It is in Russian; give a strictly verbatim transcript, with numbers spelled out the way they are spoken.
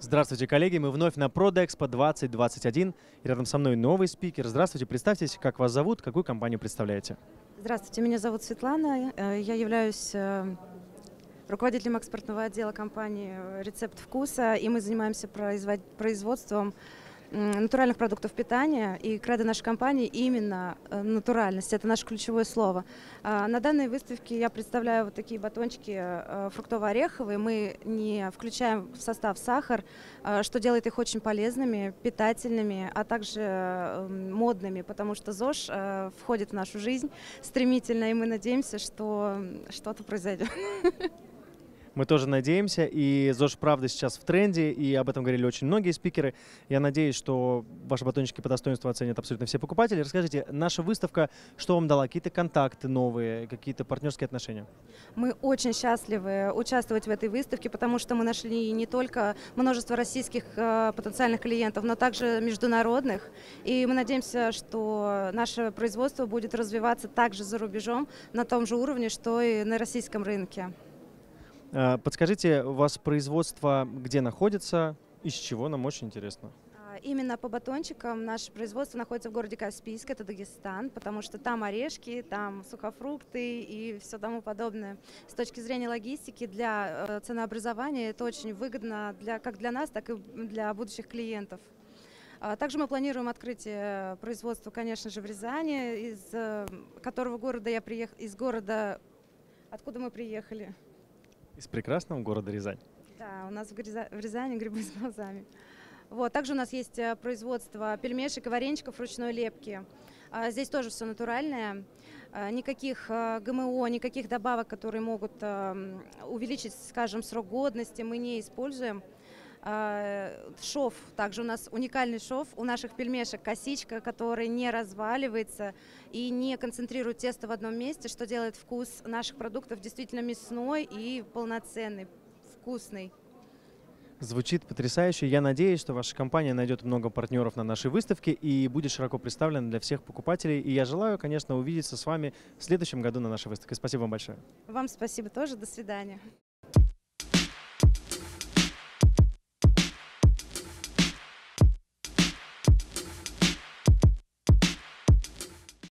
Здравствуйте, коллеги! Мы вновь на Продэкспо двадцать двадцать один. И рядом со мной новый спикер. Здравствуйте, представьтесь, как вас зовут, какую компанию представляете? Здравствуйте, меня зовут Светлана. Э, Я являюсь э, руководителем экспортного отдела компании э, «Рецепт вкуса», и мы занимаемся производ- производством м, натуральных продуктов питания. И кредо нашей компании именно э, натуральность. Это наше ключевое слово. А, На данной выставке я представляю вот такие батончики э, фруктово-ореховые. Мы не включаем в состав сахар, э, что делает их очень полезными, питательными, а также э, модными, потому что ЗОЖ э, входит в нашу жизнь стремительно, и мы надеемся, что что-то произойдет. Мы тоже надеемся, и ЗОЖ правда сейчас в тренде, и об этом говорили очень многие спикеры. Я надеюсь, что ваши батончики по достоинству оценят абсолютно все покупатели. Расскажите, наша выставка, что вам дала? Какие-то контакты новые, какие-то партнерские отношения? Мы очень счастливы участвовать в этой выставке, потому что мы нашли не только множество российских э, потенциальных клиентов, но также международных. И мы надеемся, что наше производство будет развиваться также за рубежом на том же уровне, что и на российском рынке. А, Подскажите, у вас производство где находится, из чего, нам очень интересно. А, Именно по батончикам наше производство находится в городе Каспийск, это Дагестан, потому что там орешки, там сухофрукты и все тому подобное. С точки зрения логистики, для э, ценообразования это очень выгодно для, как для нас, так и для будущих клиентов. А Также мы планируем открытие производства, конечно же, в Рязани, из э, которого города я приехала, из города, откуда мы приехали. Из прекрасного города Рязань. Да, у нас в Гряза- в Рязани грибы с глазами. Вот. Также у нас есть э, производство пельмешек и вареничков ручной лепки. А, Здесь тоже все натуральное. А, Никаких э, ГМО, никаких добавок, которые могут э, м, увеличить, скажем, срок годности, мы не используем. А, Шов, также у нас уникальный шов у наших пельмешек, косичка, который не разваливается и не концентрирует тесто в одном месте, что делает вкус наших продуктов действительно мясной и полноценный, вкусный. Звучит потрясающе. Я надеюсь, что ваша компания найдет много партнеров на нашей выставке и будет широко представлена для всех покупателей. И я желаю, конечно, увидеться с вами в следующем году на нашей выставке. Спасибо вам большое. Вам спасибо тоже, до свидания.